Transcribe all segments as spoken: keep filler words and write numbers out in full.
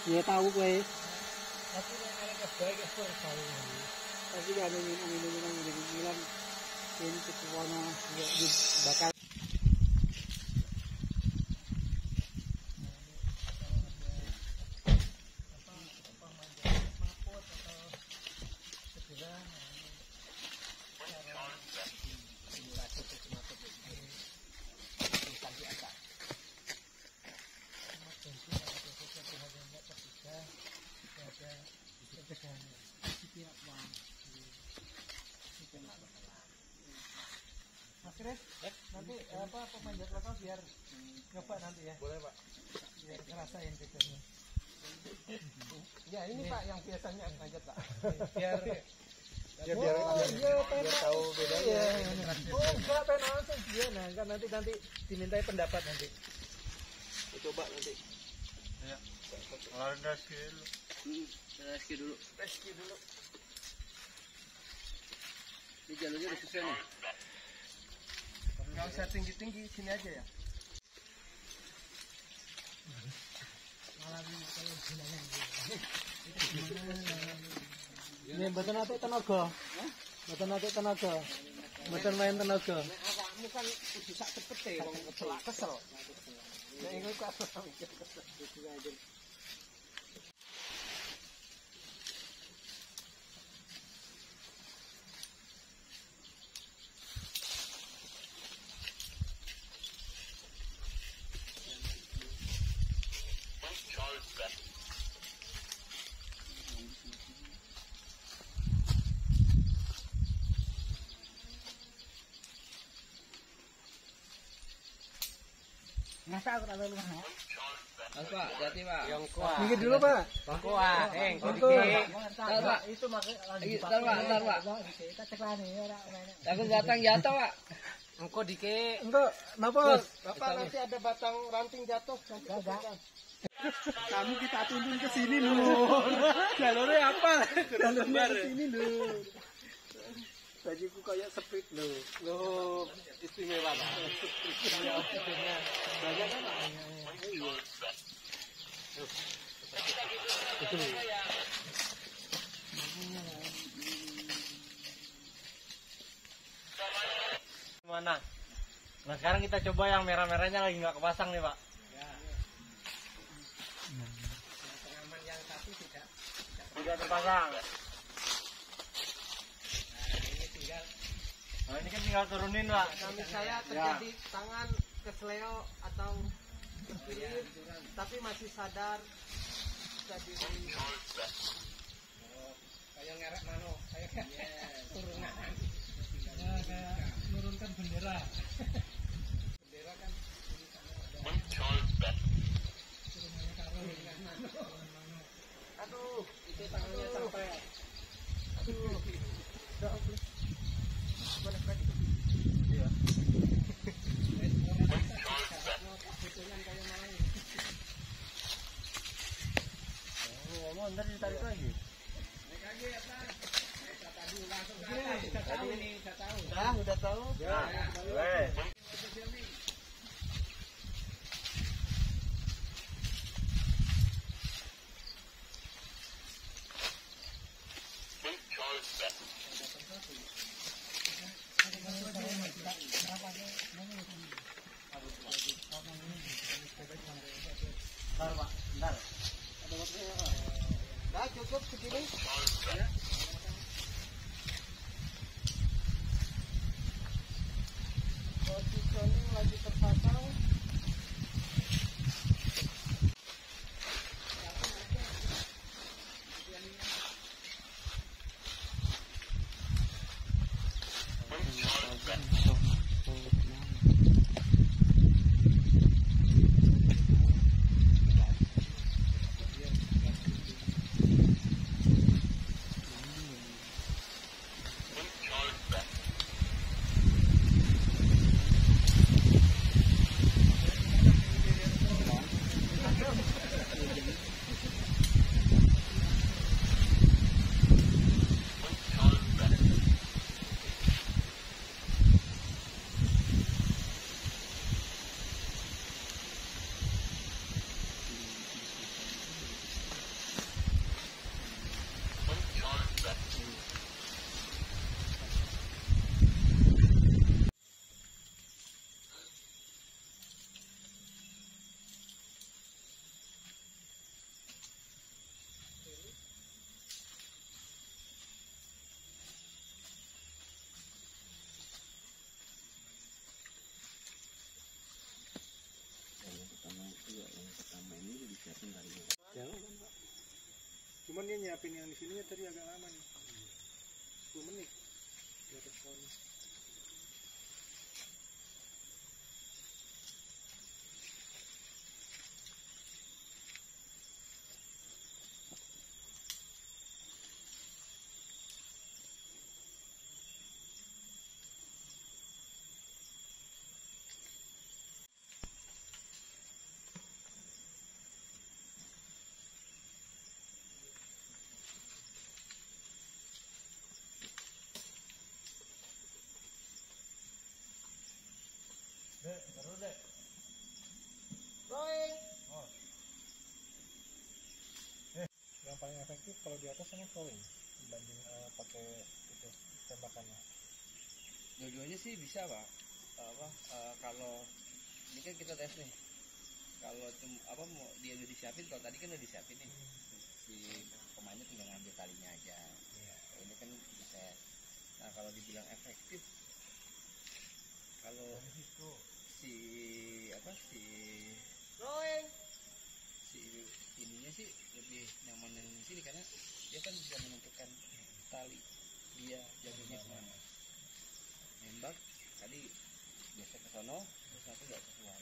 Ya tahu kowe. Tapi nek arek kebaik ekspor tahu. Tapi gak ada minum minum minum minum minum ini ketuana bakal. Mas Kris, nanti apa pemanjat lokal biar nyoba nanti ya. Boleh Pak. Biar ngerasain bedanya. Ya ini Pak yang biasanya manjat Pak. Biar Ya biar oh, biar, iya, biar tahu bedanya. Iya, oh enggak pengen langsung dia nah kan nanti nanti dimintai pendapat nanti. Coba nanti. Ya. Olahraga dulu. Hmm, reski dulu. Reski dulu. Ini jalurnya udah susah nih. Nggak usah tinggi-tinggi, sini aja ya. Ini betul nanti tenaga. Betul nanti tenaga. Betul main tenaga. Awakmu kan kudu sak cepete wong kelak kesel. Nek iku kesel kesel aja. Masa aku tak tahu mana? Mas Pak, hati Pak. Yang kuat. Minggir dulu Pak. Bang kuat, eh, Untuk. Ntar Pak. Itu makanya Lagi, ntar Pak, ntar Pak. Kita cek lani ora main. Takut batang jatuh Pak. engko dike. Enggak, napa? Bapak nanti ada batang ranting jatuh. Enggak. Kamu kita tuntun ke sini lu. Jalurnya apa? Jalurnya ke sini lu. Bajuku kayak speed lu. Loh, istimewa Pak. Banyak kan? Iya. Gimana? Nah sekarang kita coba yang merah-merahnya lagi nggak kepasang nih Pak. Ya. Pengaman yang satu tidak tidak terpasang. Nah ini tinggal. Nah ini kan tinggal turunin Pak. Kami saya terjadi ya. Tangan kesleo atau terkilir, tapi masih sadar. Tadi oh, kayak ngerek mano, kayak yes. Turunan. Ya, kayak menurunkan bendera. Bendera kan di sana ada. Turunannya taruh dengan mano. Aduh, itu tangannya sampai. Aduh. Enggak, boleh. Boleh lagi. Iya. Oh, ntar ditarik lagi. Naik lagi ya, Pak. Tadi langsung sudah tahu ini, sudah tahu. Sudah, sudah tahu. Ya, boleh. Bentar, Pak. Bentar. Ada waktunya, Pak. Nah, cukup segini. Ya. Positioning lagi terpasang. Jangan kan Pak. Cuman dia nyiapin yang di sini tadi agak lama nih. sepuluh menit. Di atas pohon. Dek, taruh dek. Rolling. Oh. Eh, yang paling efektif kalau di atas sama throwing dibanding uh, pakai itu tembakannya. Dua-duanya sih bisa pak. Apa eh, kalau ini kan kita tes nih. Kalau cum- apa mau dia udah disiapin, kalau tadi kan udah disiapin nih. Si pemainnya tinggal ngambil talinya aja. Ini kan bisa. Nah kalau dibilang efektif, kalau si apa si Rolling. si ininya sih lebih nyaman yang di sini karena dia kan bisa menentukan tali dia jatuhnya kemana. Nembak tadi biasa ke sono, terus nanti nggak sesuai.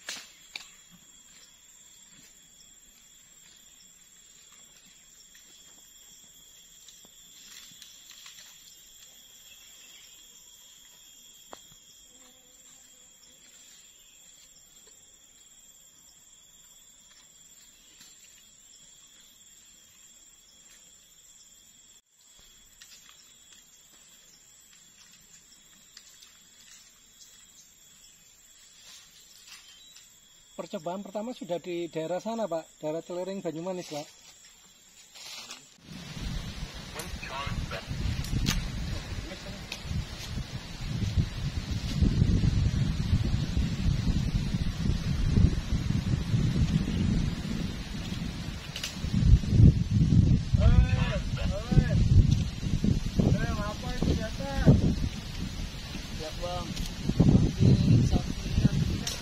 Percobaan pertama sudah di daerah sana Pak, daerah Celering Banyumanis Pak. Siap bang. Ambil sampingan.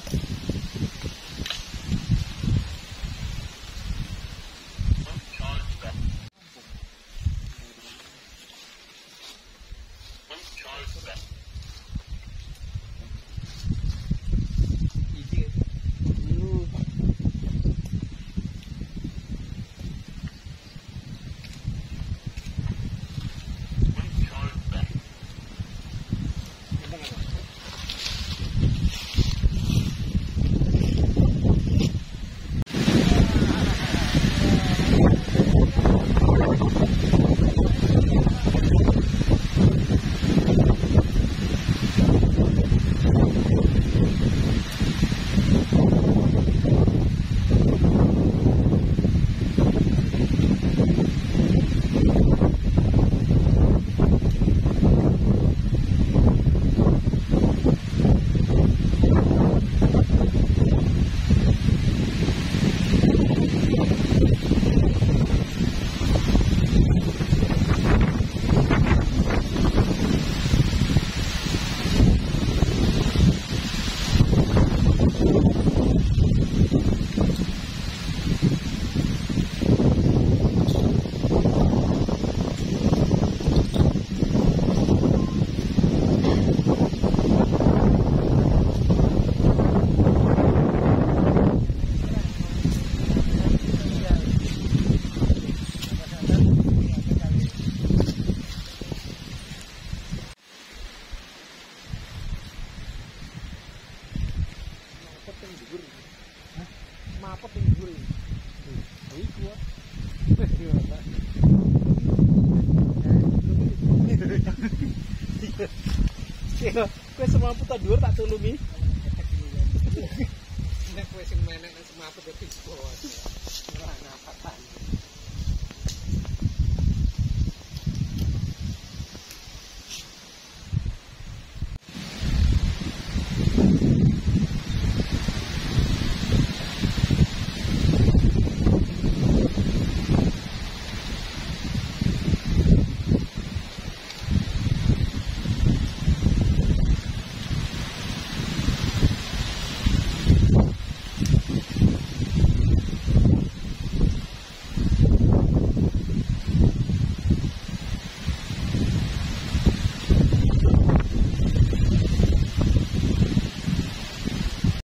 Mapet yang gurih. Wih kuat. Wih gila. Iya, kowe semaput ta dhuwur tak tulungi. Nek kowe sing menek semaput ya pisko. Ora ngapatan.